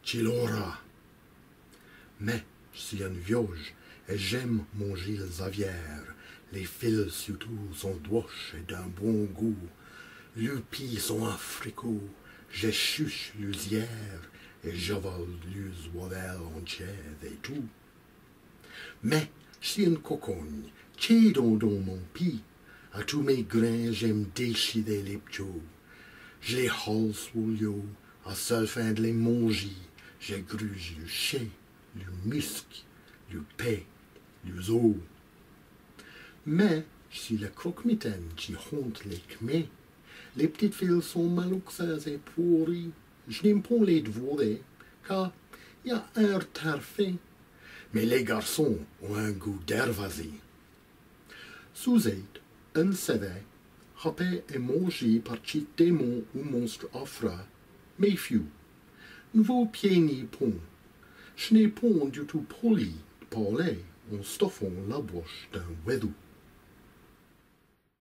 tu l'auras. Mais si un vioge, et j'aime manger les avières, les fils surtout sont douches et d'un bon goût. Le pis sont africots, j'échuche l'usière, et j'avale l'us wavelle entière et tout. Mais si une cocogne, qui dans mon pis, à tous mes grains j'aime déchirer les p'tiots. Je les hale sous l'eau, à seule fin de les manger, j'égruge le chien, le musc, le paix, le os. Mais si le croque-mitaine qui honte les kmés, les petites filles sont maluxeuses et pourries, je n'aime pas les dévorer, car il y a un retard fait. Mais les garçons ont un goût d'hervasie. Sous aide, un sévère, râpé et mangé par petit démon ou monstre affreux, méfieux. Ne vos pieds ni pont. Je n'ai pas du tout poli de parler en stoffant la bouche d'un weddou.